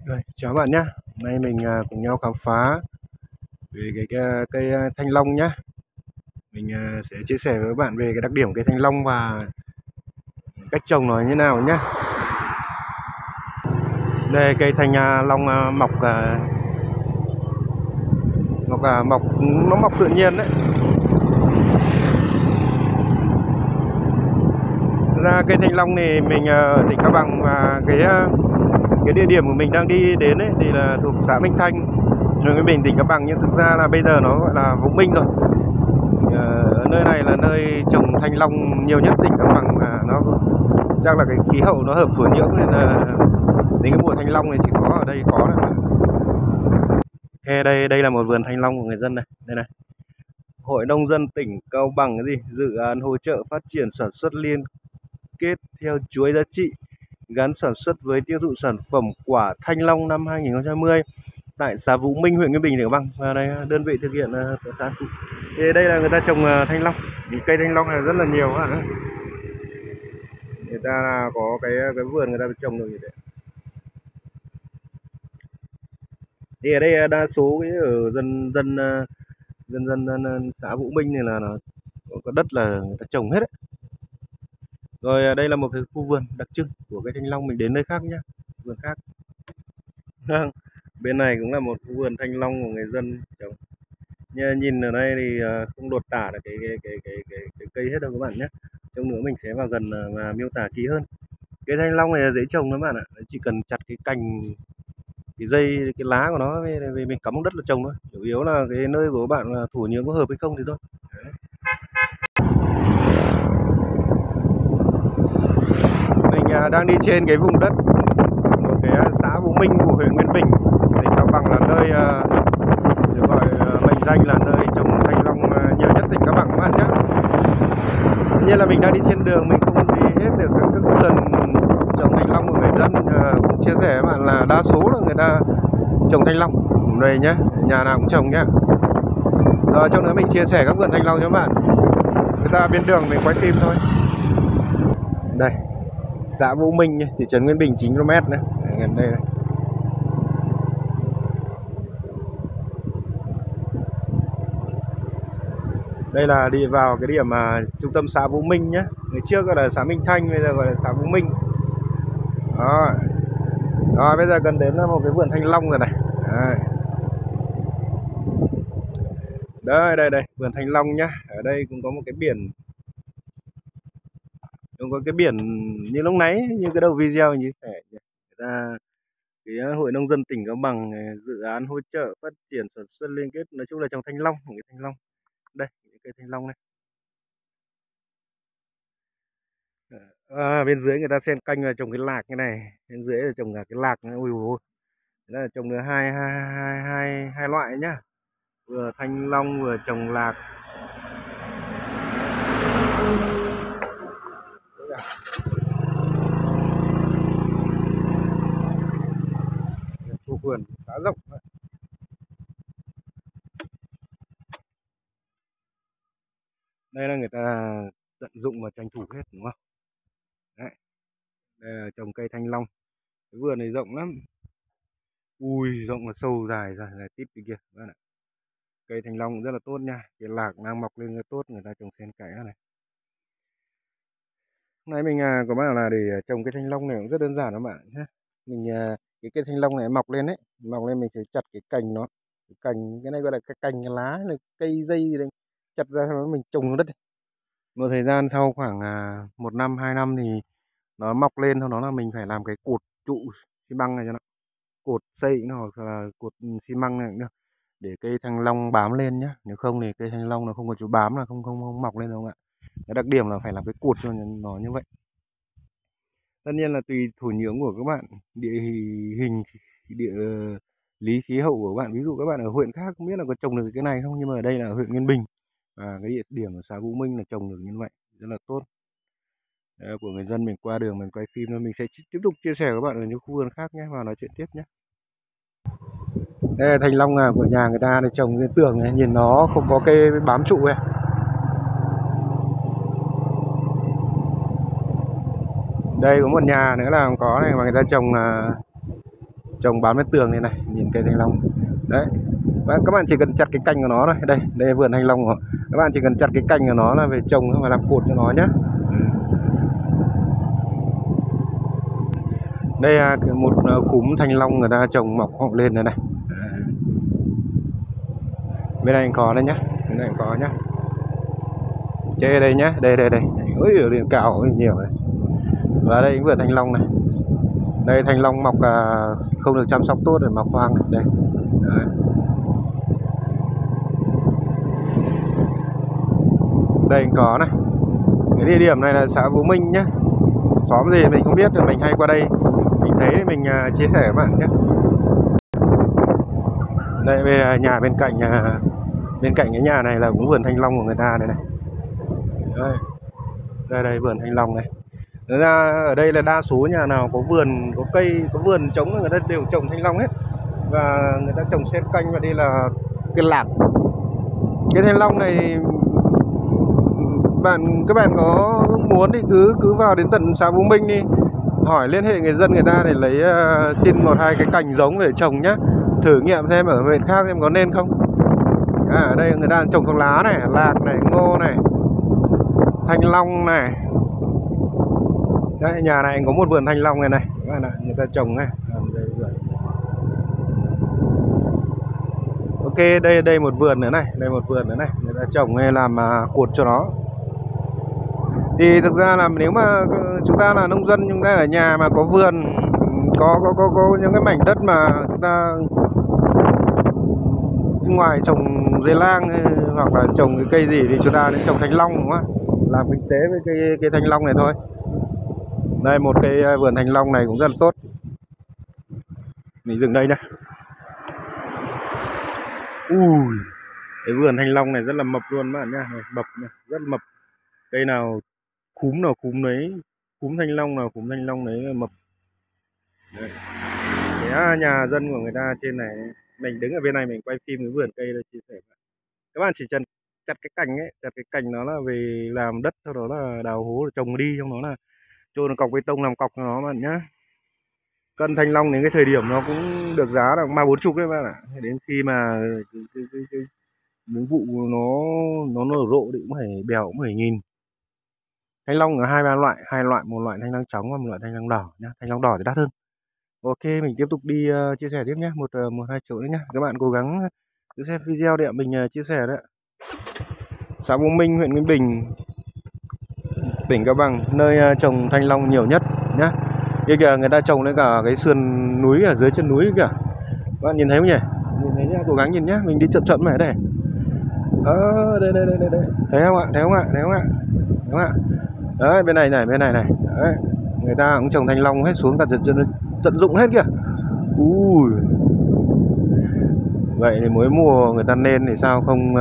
Rồi, chào bạn nhé. Hôm nay mình cùng nhau khám phá về cái cây thanh long nhé. Mình sẽ chia sẻ với các bạn về cái đặc điểm cây thanh long và cách trồng nó như nào nhé. Đây cây thanh long mọc nó mọc tự nhiên đấy. Ra cây thanh long thì mình ở tỉnh Cao Bằng, và cái địa điểm của mình đang đi đến ấy thì là thuộc xã Minh Thanh, huyện Nguyên Bình, tỉnh Cao Bằng, nhưng thực ra là bây giờ nó gọi là Vũ Minh rồi. Ở nơi này là nơi trồng thanh long nhiều nhất tỉnh Cao Bằng, và nó chắc là cái khí hậu nó hợp thổ nhưỡng, nên là đến cái mùa thanh long này chỉ có ở đây có này. Đây là một vườn thanh long của người dân này. Đây này. Hội nông dân tỉnh Cao Bằng cái gì? Dự án hỗ trợ phát triển sản xuất liên kết theo chuỗi giá trị gắn sản xuất với tiêu thụ sản phẩm quả thanh long năm 2020 tại xã Vũ Minh, huyện Nguyên Bình, tỉnh Cao Bằng. Và đây đơn vị thực hiện thì đây là người ta trồng thanh long. Cây thanh long này rất là nhiều ạ. Người ta có cái vườn người ta trồng được như thế. Thì ở đây đa số cái ở dân xã Vũ Minh này là nó có đất là người ta trồng hết đấy. Rồi đây là một cái khu vườn đặc trưng của cái thanh long, mình đến nơi khác nhá, vườn khác. Bên này cũng là một khu vườn thanh long của người dân trồng. Nhìn ở đây thì không lột tả được cái cây hết đâu các bạn nhé. Trong nữa mình sẽ vào gần và miêu tả kỹ hơn. Cái thanh long này là dễ trồng các bạn ạ. Chỉ cần chặt cái cành, cái dây, cái lá của nó về mình cắm đất là trồng thôi. Chủ yếu là cái nơi của các bạn là thổ nhưỡng có hợp hay không thì thôi. Đấy. Mình đang đi trên cái vùng đất của cái xã Vũ Minh của huyện Nguyên Bình, tỉnh Cao Bằng, là nơi được gọi mệnh danh là nơi trồng thanh long nhiều nhất tỉnh Cao Bằng các bạn nhé. Tất nhiên là mình đang đi trên đường, mình không đi hết được các vườn trồng thanh long của người dân. Cũng chia sẻ với bạn là đa số là người ta trồng thanh long đây nhé, nhà nào cũng trồng nhé. Rồi trong nữa mình chia sẻ các vườn thanh long cho các bạn. Người ta bên đường mình quay phim thôi. Đây, xã Vũ Minh, thị trấn Nguyên Bình 9 km nữa, gần đây này. Đây là đi vào cái điểm mà trung tâm xã Vũ Minh nhé. Ngày trước gọi là xã Minh Thanh, bây giờ gọi là xã Vũ Minh. Đó. Rồi bây giờ gần đến là một cái vườn thanh long rồi này. Đây, vườn thanh long nhá. Ở đây cũng có một cái biển. Cũng có cái biển như lúc nãy, như cái đầu video như thế. Người ta cái Hội nông dân tỉnh Cao Bằng dự án hỗ trợ phát triển sản xuất liên kết, nói chung là trồng thanh long, cái thanh long. Đây, những cây thanh long này. Bên dưới người ta xen canh là trồng cái lạc như này, bên dưới là trồng cả cái lạc nữa. Ui ui. Đó là trồng được hai loại nhá. Vừa thanh long vừa trồng lạc. Khu vườn khá rộng. Đây là người ta tận dụng và tranh thủ hết, đúng không? Đấy. Đây là trồng cây thanh long. Cái vườn này rộng lắm. Ui, rộng và sâu dài tít đi kia. Đây này. Cây thanh long rất là tốt nha. Cái lạc đang mọc lên rất tốt, người ta trồng xen kẽ này. Hôm nay mình có bảo là để trồng cây thanh long này cũng rất đơn giản các bạn nhé. Mình cái cây thanh long này mọc lên đấy, mọc lên mình sẽ chặt cái cành nó. Cái này gọi là cái cành, cái lá này, cây dây gì đấy. Chặt ra nó mình trồng vào đất. Một thời gian sau khoảng 1 năm 2 năm thì nó mọc lên, sau đó là mình phải làm cái cột trụ xi măng này cho nó, cột xây nó, hoặc là cột xi măng này nữa, để cây thanh long bám lên nhá. Nếu không thì cây thanh long nó không có chỗ bám là không mọc lên đâu ạ. Cái đặc điểm là phải làm cái cột cho nó như vậy. Tất nhiên là tùy thổ nhưỡng của các bạn, địa hình, địa lý khí hậu của các bạn. Ví dụ các bạn ở huyện khác không biết là có trồng được cái này không, nhưng mà ở đây là ở huyện Nguyên Bình, và cái địa điểm ở xã Vũ Minh là trồng được như vậy rất là tốt. Đấy, của người dân mình qua đường mình quay phim thôi. Mình sẽ tiếp tục chia sẻ với các bạn ở những khu vườn khác nhé, và nói chuyện tiếp nhé. Đây là thanh long của nhà người ta để trồng trên tường này, nhìn nó không có cây bám trụ này. Đây có một nhà nữa là có này, mà người ta trồng trồng bán bên tường này này, nhìn cây thanh long đấy. Và các bạn chỉ cần chặt cái cành của nó thôi. Đây vườn thanh long của các bạn, chỉ cần chặt cái cành của nó là về trồng và làm cột cho nó nhé. Đây là một khúm thanh long người ta trồng mọc họ lên này này. Bên này có đây nhá, bên này có nhá. Chơi đây nhá, đây. Ôi ở điện cào nhiều này. Và đây vườn thanh long này. Đây thanh long mọc không được chăm sóc tốt để mọc hoang này. Đây. Đấy. Đây có này. Cái địa điểm này là xã Vũ Minh nhá. Xóm gì mình không biết, mình hay qua đây mình thấy thì mình chia sẻ với bạn nhé. Đây về nhà bên cạnh cái nhà này là cũng vườn thanh long của người ta đây này. Đây vườn thanh long này. Thật ra ở đây là đa số nhà nào có vườn, có cây, có vườn trống là người ta đều trồng thanh long hết. Và người ta trồng xen canh, và đây là cái lạc. Cái thanh long này các bạn có muốn thì cứ vào đến tận xã Vũ Minh đi, hỏi liên hệ người dân người ta để lấy xin 1-2 cái cành giống về trồng nhá. Thử nghiệm xem ở huyện khác xem có nên không. Ở đây người ta trồng thuốc lá này, lạc này, ngô này, thanh long này. Đấy, nhà này có một vườn thanh long này này, các bạn ạ, người ta trồng này. Ok, đây một vườn nữa này, người ta trồng hay làm cột cho nó. Thì thực ra là nếu mà chúng ta là nông dân, chúng ta ở nhà mà có vườn, có những cái mảnh đất mà chúng ta ngoài trồng dưa lang hoặc là trồng cái cây gì thì chúng ta nên trồng thanh long, đúng không? Làm kinh tế với cây thanh long này thôi. Đây một cây vườn thanh long này cũng rất là tốt. Mình dừng đây nhá. Cái vườn thanh long này rất là mập luôn các bạn nhá, mập này, rất là mập. Cây nào cúm đấy, cúm thanh long nào cúm thanh long đấy là mập. Đây. Cái nhà dân của người ta trên này, mình đứng ở bên này mình quay phim cái vườn cây đây chia sẻ. Các bạn chỉ cần chặt cái cành ấy, chặt cái cành nó là về làm đất, sau đó là đào hố trồng đi, trong đó là chôn nó cọc bê tông làm cọc cho nó bạn nhá. Cân thanh long đến cái thời điểm nó cũng được giá là 30-40 đấy bạn ạ. Đến khi mà cái miếng vụ nó nở rộ thì cũng phải bèo, cũng phải nghìn. Thanh long ở 2-3 loại, một loại thanh long trắng và một loại thanh long đỏ nhá. Thanh long đỏ thì đắt hơn. Ok, mình tiếp tục đi chia sẻ tiếp nhé, 1-2 chỗ nữa nhé. Các bạn cố gắng cứ xem video để mình chia sẻ đấy. Xã Vũ Minh, huyện Nguyên Bình, tỉnh Cao Bằng, nơi trồng thanh long nhiều nhất nhá. Kia kìa, người ta trồng lên cả cái sườn núi ở dưới chân núi kìa. Các bạn nhìn thấy không nhỉ? Nhìn thấy nhá, cố gắng nhìn nhá, mình đi chậm chậm này đây. Đây. Thấy không ạ? Thấy không ạ? Đấy, bên này này. Đấy. Người ta cũng trồng thanh long hết xuống tận dụng hết kìa. Vậy thì mỗi mùa người ta nên thì sao không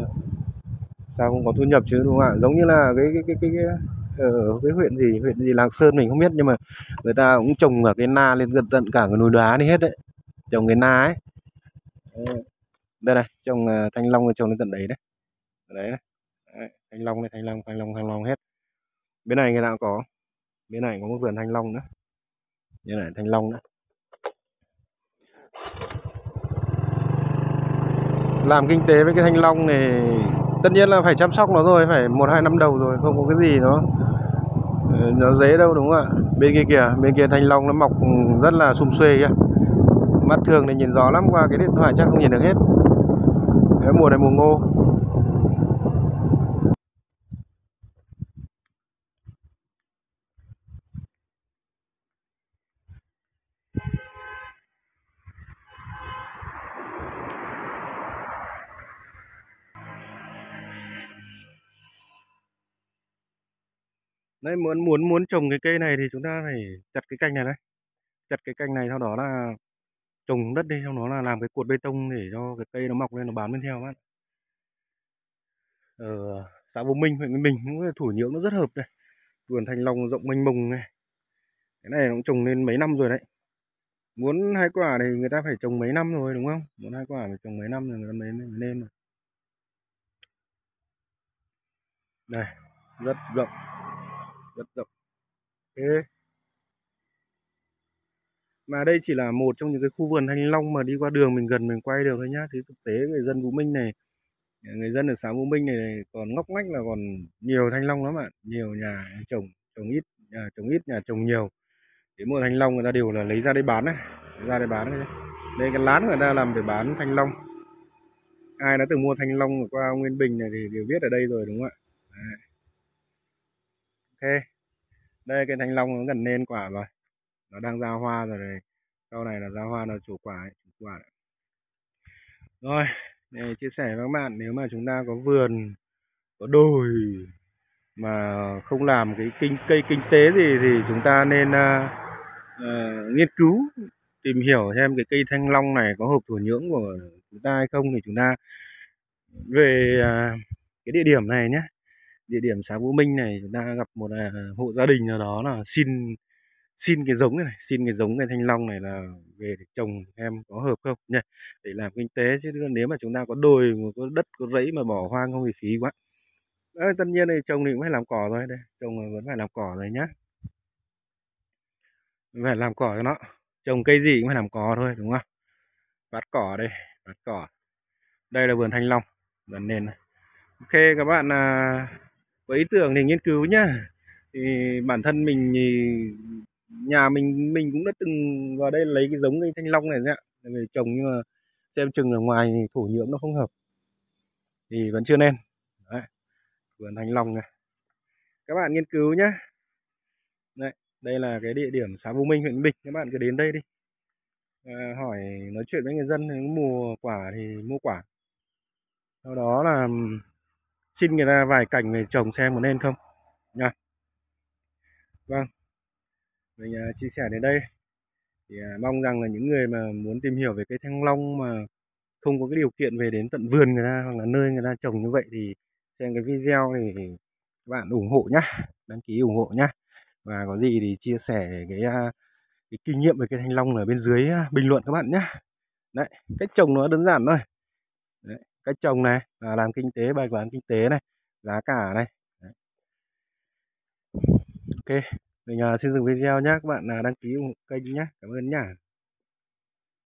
có thu nhập chứ, đúng không ạ? Giống như là cái ở cái huyện gì Lạng Sơn mình không biết, nhưng mà người ta cũng trồng ở cái na lên tận cả cái núi đá đi hết đấy, trồng cái na ấy. Đây này, trồng thanh long trồng lên tận đấy đấy. Đấy. Thanh long này, thanh long hết. Bên này người ta có, bên này có một vườn thanh long nữa. Như này thanh long nữa. Làm kinh tế với cái thanh long này tất nhiên là phải chăm sóc nó rồi, phải 1-2 năm đầu rồi, không có cái gì nó dễ đâu, đúng không ạ? Bên kia thanh long nó mọc rất là sum xuê kìa. Mắt thường thì nhìn rõ lắm, qua cái điện thoại chắc không nhìn được hết. Cái mùa này mùa ngô. Đấy, muốn trồng cái cây này thì chúng ta phải chặt cái cành này đấy. Chặt cái cành này, sau đó là trồng đất đi, sau đó là làm cái cột bê tông để cho cái cây nó mọc lên, nó bám lên theo bạn. Ở xã Vũ Minh, huyện Nguyên Bình cũng là thổ nhưỡng nó rất hợp này. Vườn thanh long rộng mênh mông này. Cái này nó cũng trồng lên mấy năm rồi đấy. Muốn 2 quả thì người ta phải trồng mấy năm rồi, đúng không? Muốn 2 quả phải trồng mấy năm rồi người ta mới lên. Này, rất rộng. Ok. Mà đây chỉ là một trong những cái khu vườn thanh long mà đi qua đường mình gần mình quay được thôi nhá. Thì thực tế người dân Vũ Minh này, người dân ở xã Vũ Minh này còn ngóc ngách là còn nhiều thanh long lắm ạ. Nhiều nhà trồng, trồng ít, nhà trồng ít, nhà trồng nhiều. Đến mùa thanh long người ta đều là lấy ra đây bán này, ra đây bán này. Đây cái lán người ta làm để bán thanh long. Ai đã từng mua thanh long ở qua Nguyên Bình này thì đều biết ở đây rồi đúng không ạ? Đấy. Ok, đây cái thanh long nó gần lên quả rồi, nó đang ra hoa rồi này. Sau này là ra hoa nó trổ quả ấy, trổ quả. Rồi, để chia sẻ với các bạn, nếu mà chúng ta có vườn, có đồi mà không làm cái cây kinh tế gì thì chúng ta nên nghiên cứu tìm hiểu xem cái cây thanh long này có hợp thổ nhưỡng của chúng ta hay không, thì chúng ta về cái địa điểm này nhé, địa điểm xã Vũ Minh này, chúng ta gặp một hộ gia đình nào đó là xin cái giống này, xin cái giống cây thanh long này là về để trồng em có hợp không nhỉ, để làm kinh tế. Chứ nếu mà chúng ta có đồi, có đất, có rẫy mà bỏ hoang không thì phí quá. Đấy, tất nhiên thì trồng thì cũng phải làm cỏ rồi, đây trồng vẫn phải làm cỏ rồi nhá, phải làm cỏ cho nó, trồng cây gì cũng phải làm cỏ thôi đúng không. Vắt cỏ đây, vắt cỏ. Đây là vườn thanh long gần nền này. Ok các bạn, có ý tưởng thì nghiên cứu nhá. Thì bản thân mình thì nhà mình cũng đã từng vào đây lấy cái giống cây thanh long này nhá, về trồng, nhưng mà xem chừng ở ngoài thì thổ nhưỡng nó không hợp thì vẫn chưa nên. Đấy, vườn thanh long này các bạn nghiên cứu nhá. Đấy, đây là cái địa điểm xã Vũ Minh, huyện Vĩnh Bình, các bạn cứ đến đây đi, hỏi nói chuyện với người dân, mùa quả thì mua quả, sau đó là xin người ta vài cành về trồng xem có nên không nha. Vâng, mình chia sẻ đến đây thì mong rằng là những người mà muốn tìm hiểu về cây thanh long mà không có cái điều kiện về đến tận vườn người ta hoặc là nơi người ta trồng như vậy thì xem cái video thì các bạn ủng hộ nhá, đăng ký ủng hộ nhá, và có gì thì chia sẻ cái kinh nghiệm về cây thanh long ở bên dưới bình luận các bạn nhá. Đấy, cách trồng nó đơn giản thôi. Đấy, cách trồng này là làm kinh tế, bài toán kinh tế này, giá cả này. Đấy. Ok, mình xin dừng video nhé, các bạn đăng ký ủng hộ kênh nhé, cảm ơn nhá.